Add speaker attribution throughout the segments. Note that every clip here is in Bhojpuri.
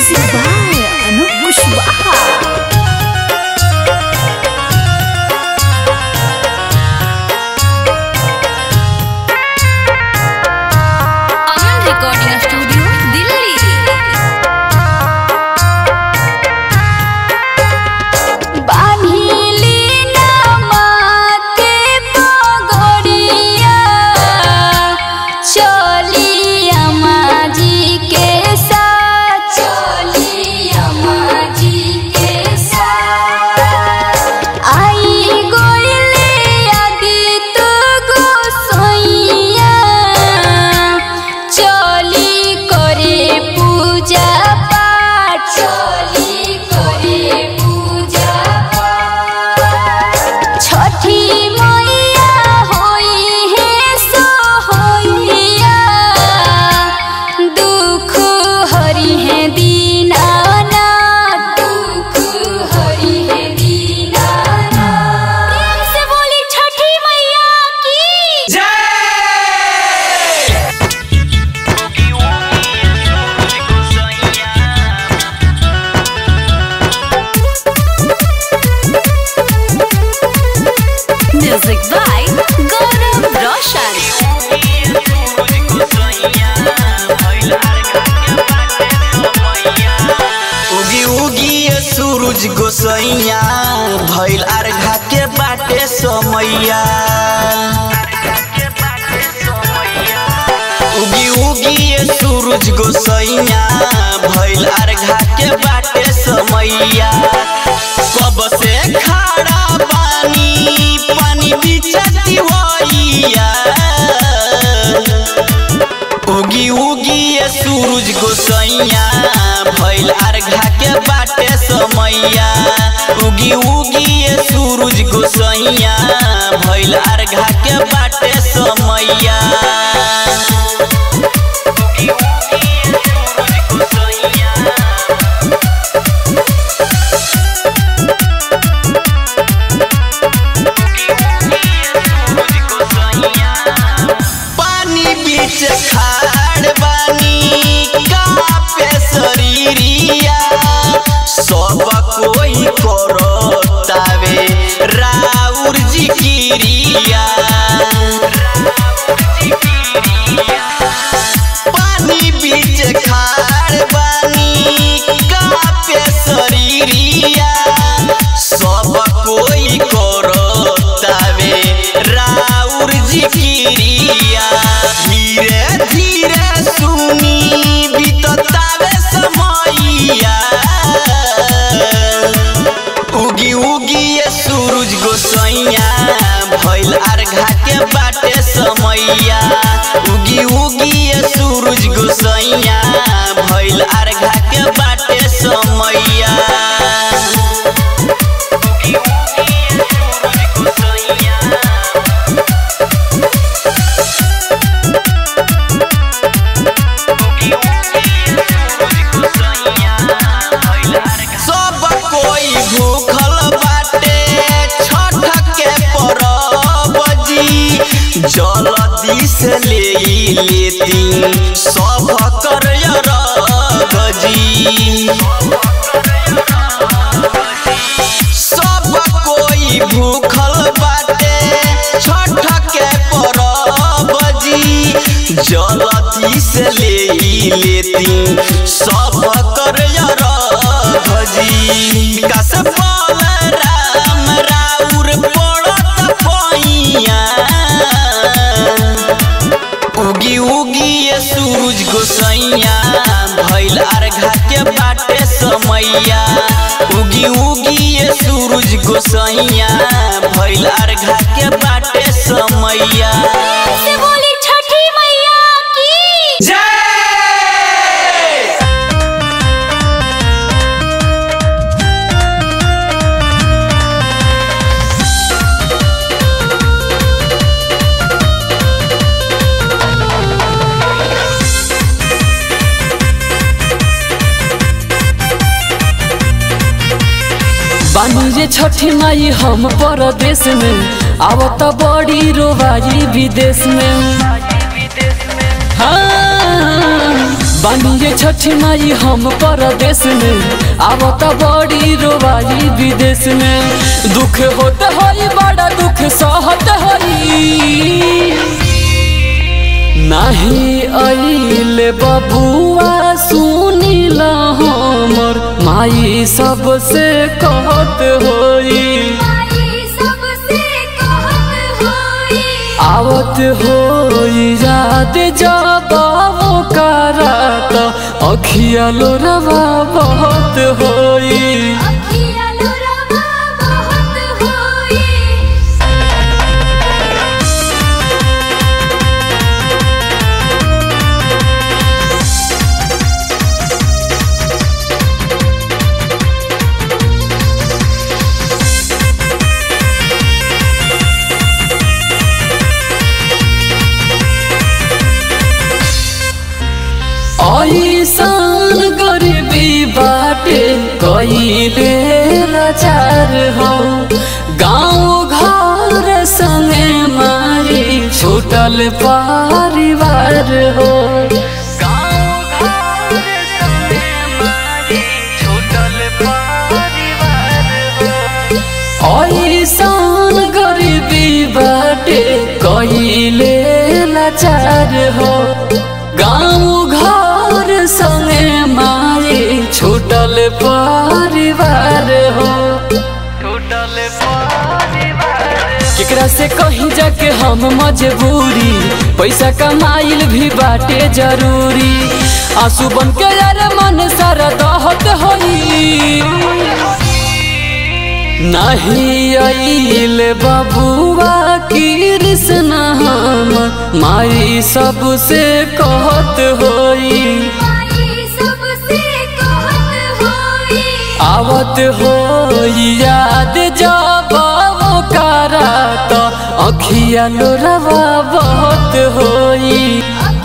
Speaker 1: Music by Anoop Kushwaha. Music by Gaurav Roshan.
Speaker 2: उगी उगी सूरज गोसैया भइल अर्घा के बाटे समैया। उगी उगी सूरज गोसैया भइल अर्घा के बाटे समैया। कब से खड़ा पानी पानी बिचती होइया। उगी उगी सूरज गोसैया भइल अर्घा के बाटे समैया। उगी उगी सूरज गोसैया भइल अर्घा के बाटे समैया। पानी बीच खाड़ बानी कापे शरीरिया। सब कोई करतावे राउर जिकिरिया। पानी बीच खाड़ बानी कापे शरीरिया। सब कोई करतावे राउर जिकिरिया। धीरे धीरे सुनी बीततावे समैया। उगी उगी सूरज गोसैया भइल अर्घा के बाटे समैया। उगी उगी सूरज गोसैया भइल अर्घा के बाटे समैया। सब कोई भूखल बाटे छठ के परब जी। जल्दी से ले लेती सब कर रग जी। सब कोई भूखल बाटे छठ के परब जी। जल्दी से ले लेती सब कर भजी। कस पाल राम राउर पड़त पैया। उगी उगी सूरज गोसैया भइल अर्घा के बाटे समैया। उगी उगी सूरज गोसैया भइल अर्घा के बाटे समैया।
Speaker 3: बानी रे छठी माई हम परदेश में आवत बड़ी रोवाई विदेश में। हाँ बानिए छठी माई हम परदेश में आवता बड़ी रोवाई विदेश में दुख होते होई बड़ा दुख सहत होई नहीं आइले बबुआ सुनिला हमर माई सबसे कहत होई आवत होई याद जब करात अखिया लोरवा बहुत होई ऐसान गरीबी बाटे कइले लाचार हो गाँव घर संगे मारी छूटल परिवार हो ऐसान गरीबी बाटे कइले लाचार हो गाँव घर संगे मारी छूटल परिवार हो केकरा से कहीं जाके हम मजबूरी पैसा कमाइल भी बाटे जरूरी आंसू बन के यार मन सारा दहत होई नहीं आइले बबुआ कृष्ण हम माई सबसे कहत होई आवत होई याद जब करात अखिया लोरवा बहुत होई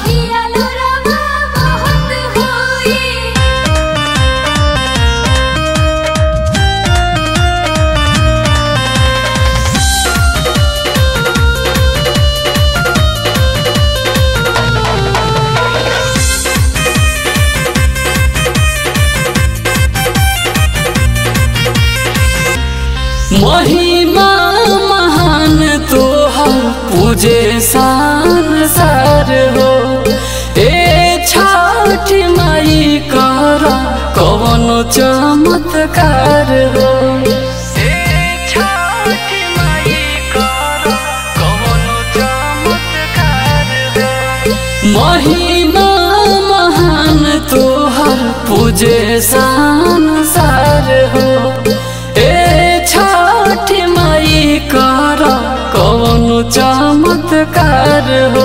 Speaker 3: महिमा महान तोहर पूजे संसार हो ए छठ माई कर कवनो चमत्कार हो महिमा महान तोहर पूजे संसार हो छठ माई कर कौन चमत्कार हो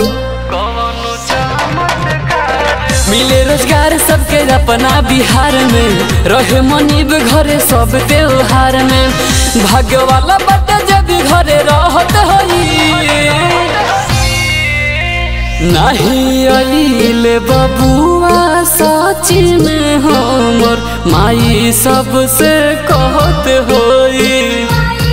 Speaker 3: मिले रोजगार सबके अपना बिहार में रहे मनीब घरे सब त्योहार में भाग्य वाला बट जब घरे रहत होई नहीं आइले बबुआ सची में हमर माई सबसे कहत होई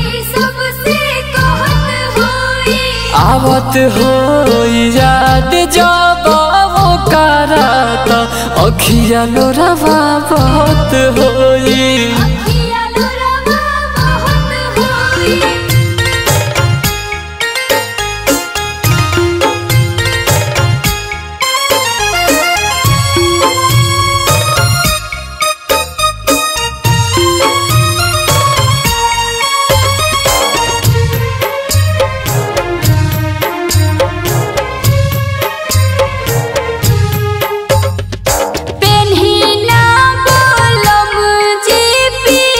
Speaker 3: आवत होई याद जब करात अखिया लोरवा बहुत होई
Speaker 1: पेन्ही ना बोलम जी पी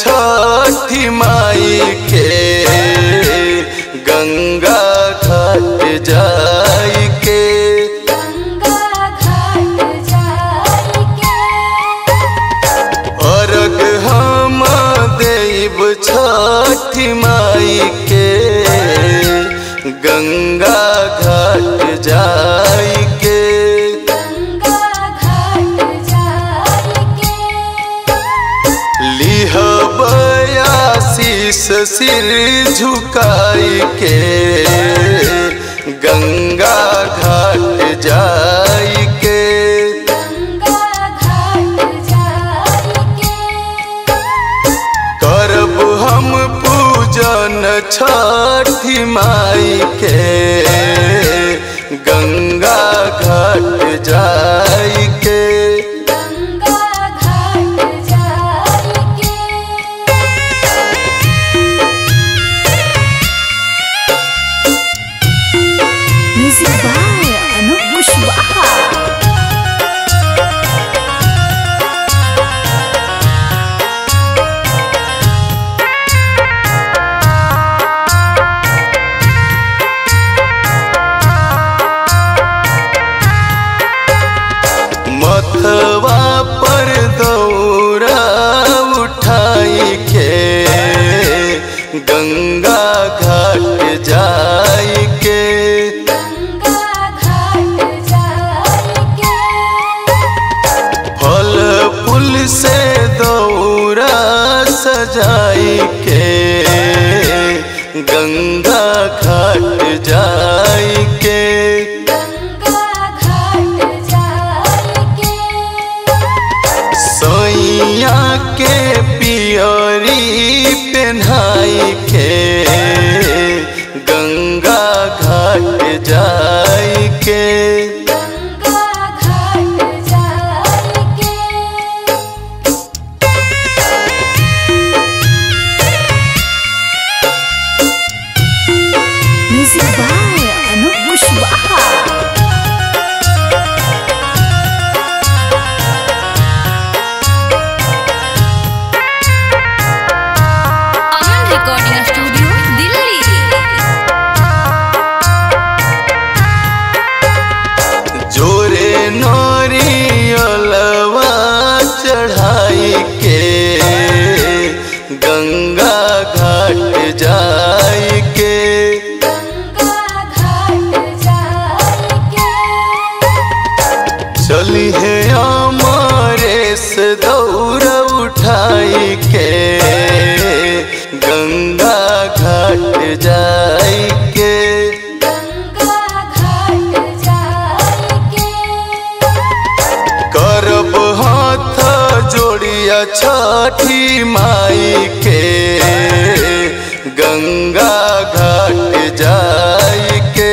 Speaker 4: छठी माई के गंगा घाट जाई के अर्घ हम देव छठी माई के गंगा घाट जाई के लिहब आशीष सिर झुकाई के गंगा घाट जाई के करब हम पूजन छठी माई के गंगा घाट जाई के
Speaker 1: Music by Anup Kushwaha.
Speaker 4: मथवा पर दौरा उठाई के गंगा घाट जाई के फल फूल से दौरा सजाई के गंगा घाट जाई के सैया के पियरी पहनाई के गंगा घाट जाई के
Speaker 1: Music by Anup Kushwaha. Aman Recording Studio, Delhi.
Speaker 4: जोरे नरियलवा चढ़ाई के गंगा घाट जाई के चली है अमरेश दौड़ उठाई के गंगा घाट जाई के करब हाथ जोड़िया छठी माई के गंगा घाट जाई के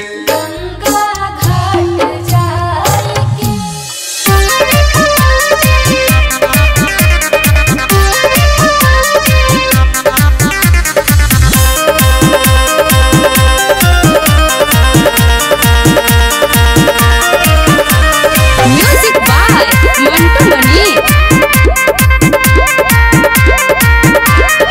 Speaker 1: Music by Mantu Mani.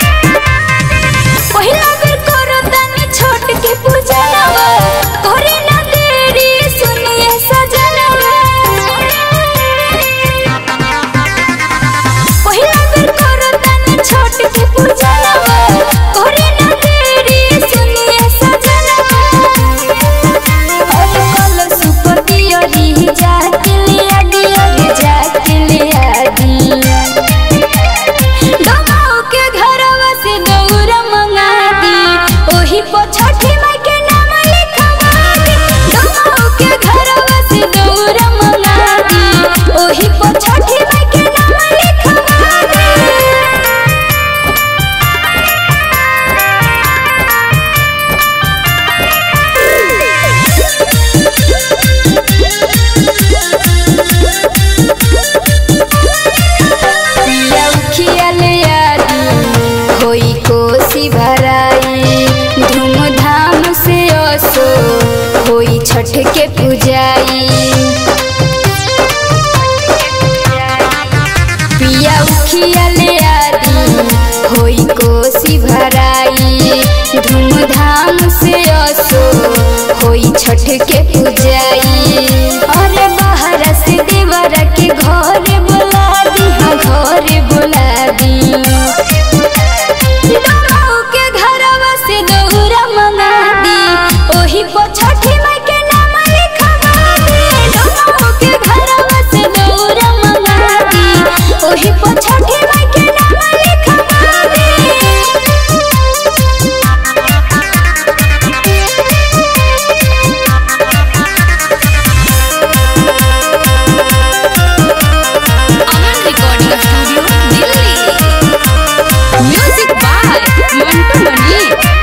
Speaker 5: होई छठ के पूजाई। अरे बाहर से देवर के घर बुला दी, हाँ घर बुला दी। दोनों के घरवा से दौरा मंगा दी, ओही पर छठी माई के नाम लिखवा दी। दोनों के घरवा से दौरा मंगा दी, ओही पर छठी माई के नाम लिखवा दी।
Speaker 1: Aman recording studio Delhi. Music by Mantu Mani.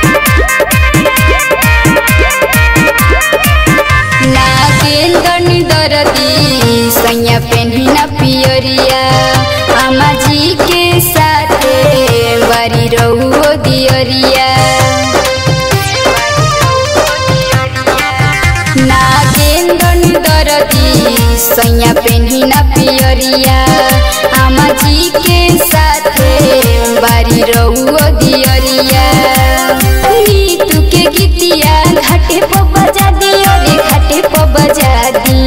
Speaker 5: Nagendra Dardi सैया पेन्हिना पियरिया, अम्मा जी के साथे बारी रहुओ दियरिया। नागेंद्र दरदी सैया पेन्हिना पियरिया, अम्मा जी के साथे बारी रहुओ दियरिया। नीतू के गीतिया घाटे पर बजा दी, अरे घाटे पर बजा दी।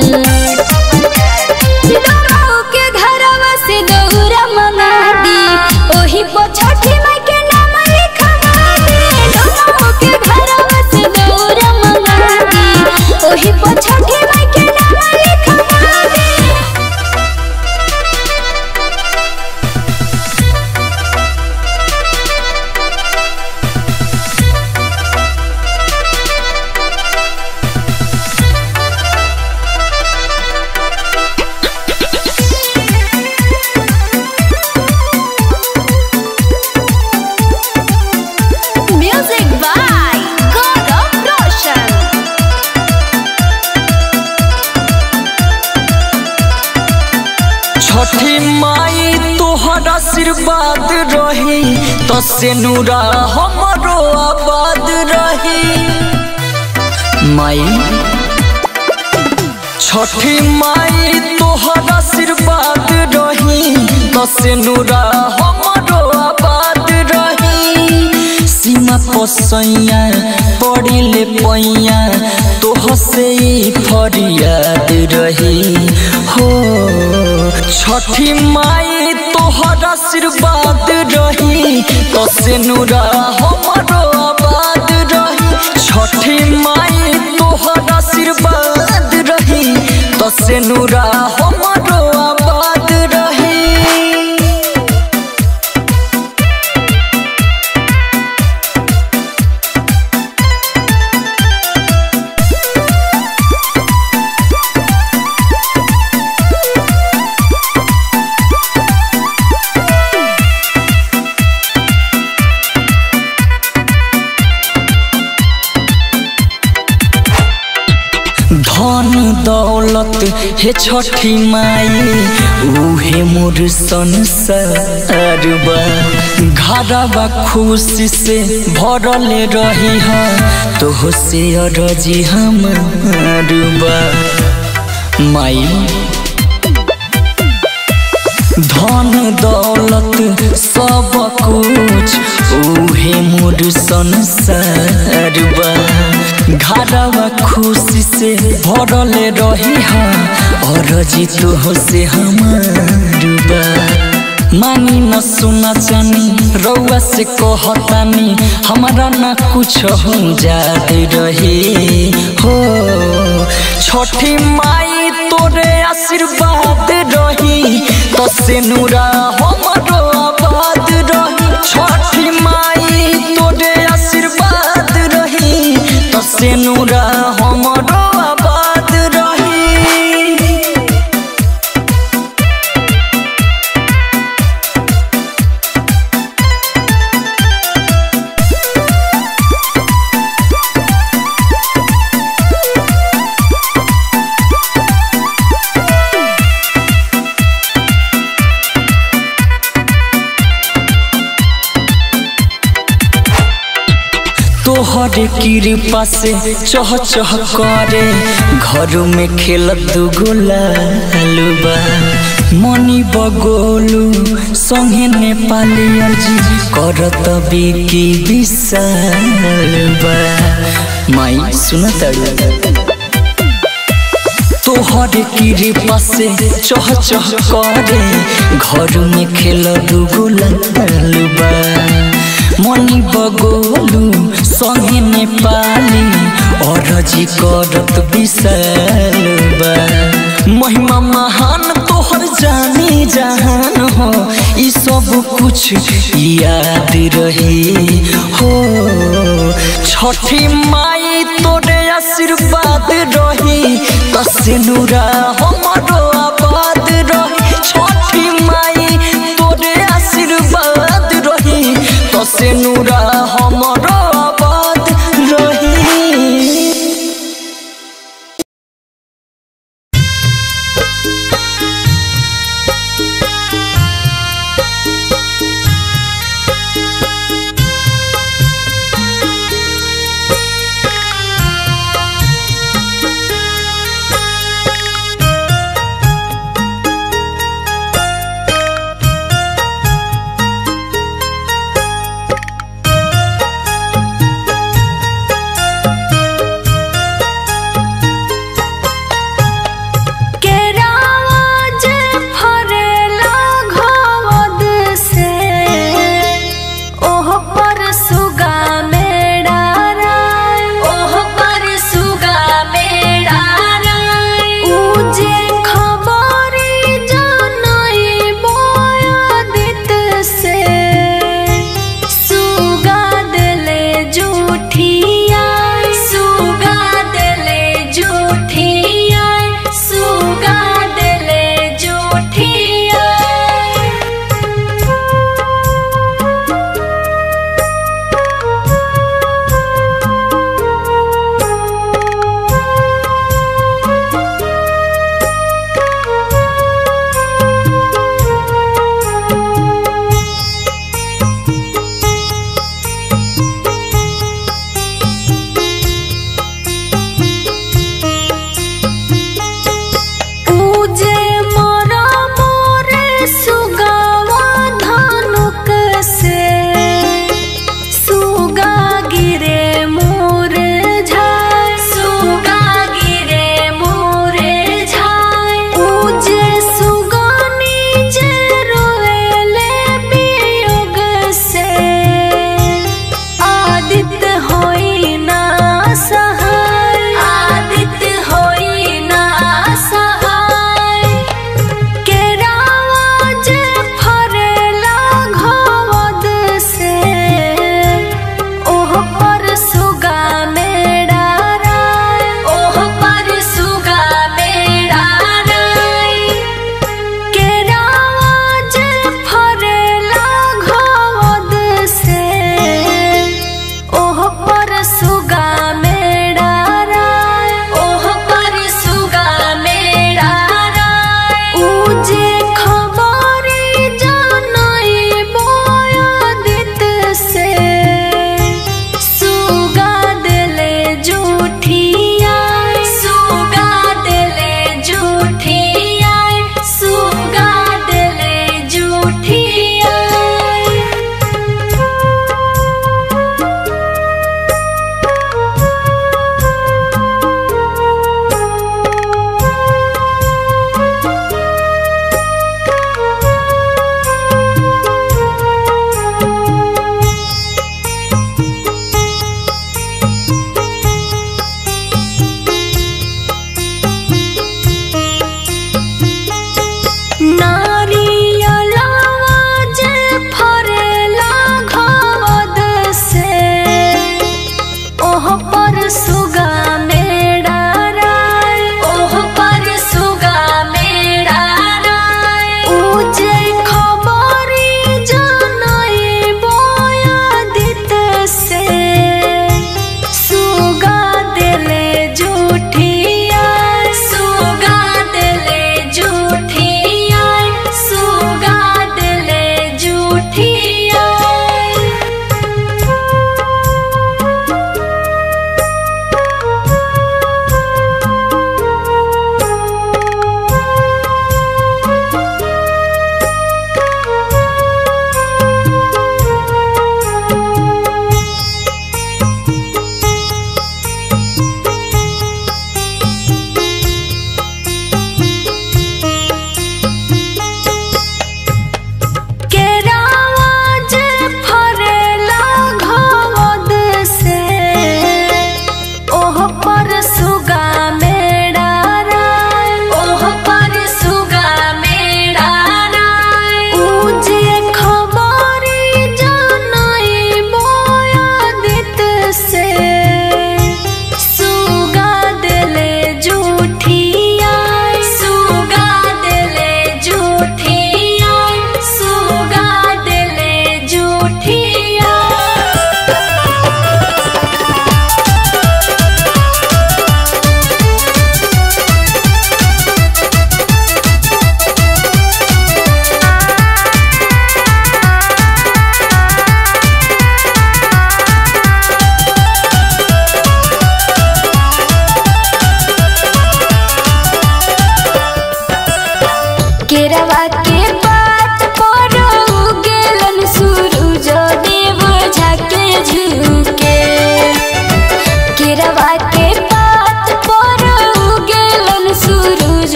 Speaker 5: दोनों के घरवा से दौरा मंगा दी, ओही पर छठी माई के नाम लिखवा दी। दोनों के घरवा से दौरा मंगा दी, ओही पर छठी माई के नाम लिखवा दी।
Speaker 1: म्यूजिक बाय गौरव रोशन।
Speaker 2: छठी माई तोहर आशीर्वाद रही, तो से नूरा हमरो आबाद रही। माई छठी माई तोहर आशीर्वाद रही, तो से नूरा हमरो आबाद रही। सीमा पसैया पड़िले पैया, तोह से फरियाद रही हो। छठी माई तोहर आशीर्वाद रही, तो से नूरा हमरो आबाद रही। छठी माई तोहर आशीर्वाद रही, तो से नूरा हमरो आबाद रही। धन दौलत हे छठी माई, उहे मोर संसार बा। घरवा खुशी से भरल रही है, तोह से अरजी हमार बा। माई धन दौलत सब कुछ उहे मोर संसार बा। घरवा खुशी से भरल रही है, और जीतो से हमार बा। मानी न सुना जानी रउआ से कहतानी, हमारा ना कुछ हो जात रही हो। छठी माई तोरे आशीर्वाद रही, तो से नूरा हमरो आबाद रही। छठी माई तोरे आशीर्वाद रही, तो से नूरा हमरो आबाद रही। तोहर कृपा से चह चह करे, घर में खेलत दुगुलालुबा। मनी बगोलू संगे नेपाली अर्जी करत बिकी विशाल बा। माई सुन तड़ू तोहरे कृपा से चह चह करे घर में खेल दुगुलबा मनी बगोलू संगे नेपाली और जी करत विशालबा महिमा महान तोहर जानी जहान हो ई सब कुछ याद रही हो छठी माई तोरे आशीर्वाद रही तसे नूरा हमरो आबाद रही छठी माई तोरे आशीर्वाद रही तसे नूरा हमरो आबाद रही।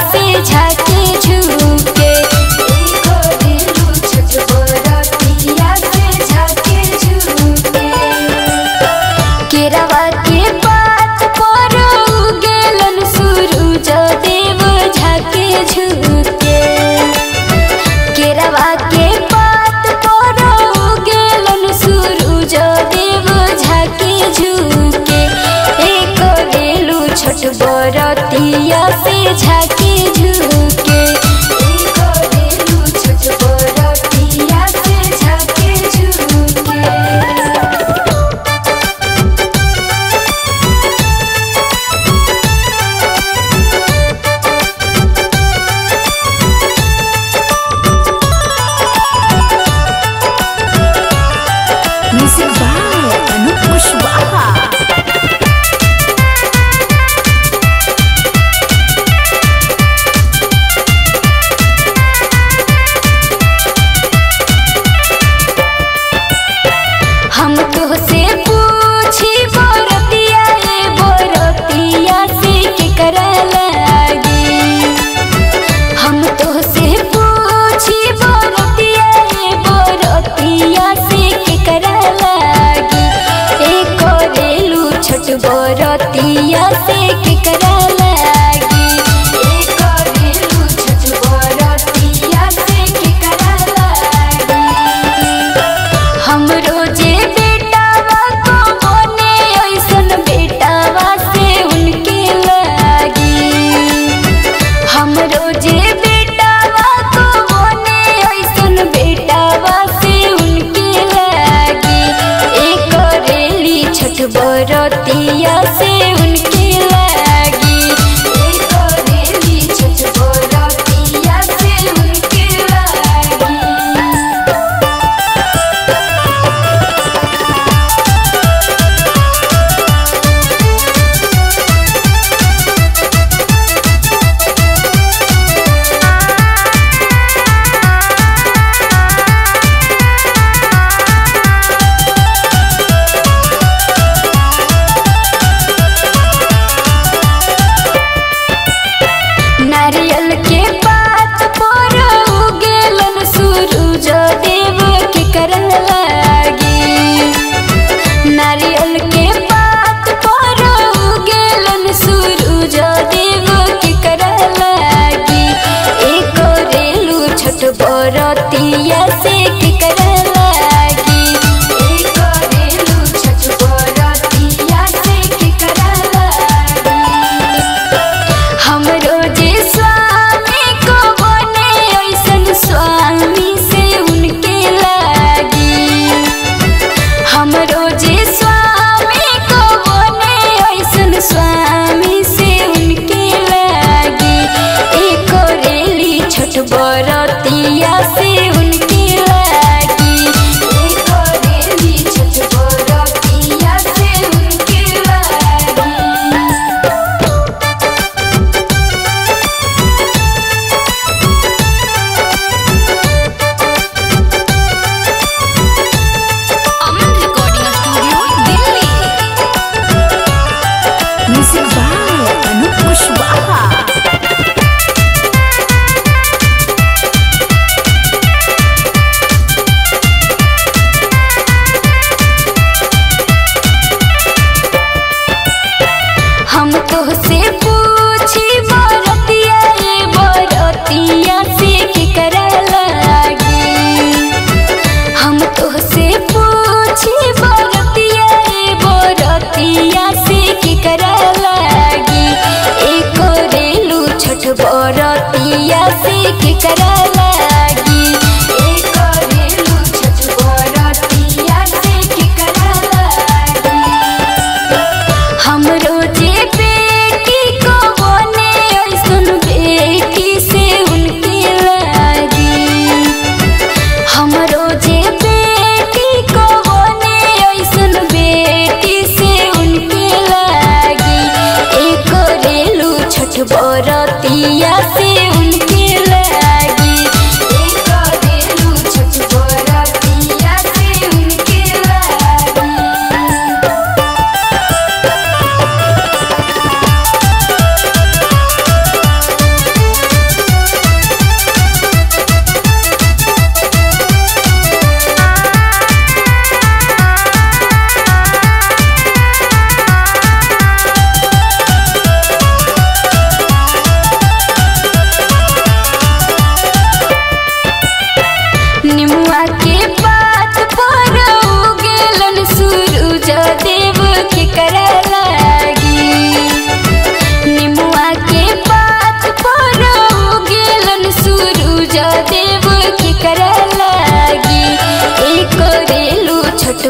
Speaker 5: से झाके झुके करेलू छठ बरतिया से झाके झुके केरावा के पात पर उगेलन सूरज देव झाके झुके केरावा के पात पर उगेलन सूरज देव झाके झुके करेलू छठ बरतिया से झाके झुके करेलू छठ बरतिया से झाके झुके
Speaker 1: म्यूजिक बाय अनूप कुशवाहा।
Speaker 5: हम तुहसे पूछी बरतिया बरतिया से केकरा लागी हम तुहसे पूछी बरतिया बरतिया से केकरा लागी करेलू छठ बरतिया से केकरा लागी करेलू छठ बरतिया से केकरा लागी हमरो जे बेटावा को बने ऐसन बेटावा से उनके लागी हमरो जे बेटावा को बने ऐसन बेटावा से उनके लागी करेली छठ बरतिया से उनके लागी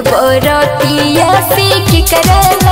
Speaker 5: बरतिया से के करा